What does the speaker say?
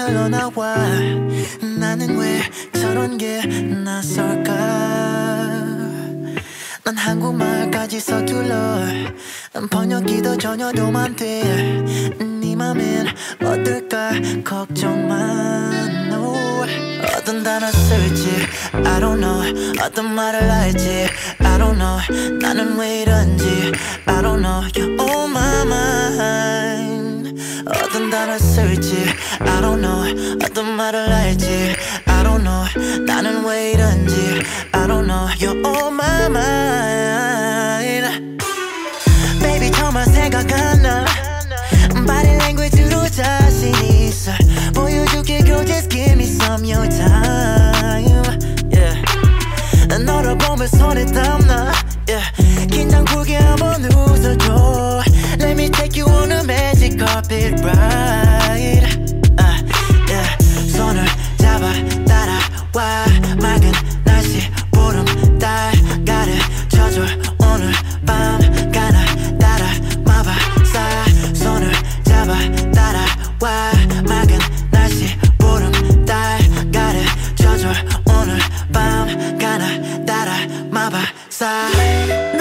흘러나와. 나는 왜 저런 게 낯설까. 난 한국말까지 서툴러. 번역기도 전혀 도움 안 돼. 네 맘엔 어떨까 걱정만. 어떤 단어 쓸지 I don't know. 어떤 말을 할지 I don't know. 나는 왜 이런지 I don't know. You're on my mind. 어떤 단어 쓸지 I don't know. 어떤 말을 할지 I don't know. 나는 왜 이런지 I don't know. You're on my mind. Baby 정말 생각 안 나. Body language로 자신 있어. 보여줄게 girl just give me some your time. Yeah. 너를 보면 손에 땀나. Yeah. 긴장 풀게 한번 웃어줘. Let me take you on a magic carpet ride. Yeah. 손을 잡아 따라와. 맑은 날씨 보름 달 가르쳐줘. 오늘 밤 가나다라 마바사. 손을 잡아 따라와. 맑은 날씨 보름 달 가르쳐줘. 오늘 밤 가나다라 마바사.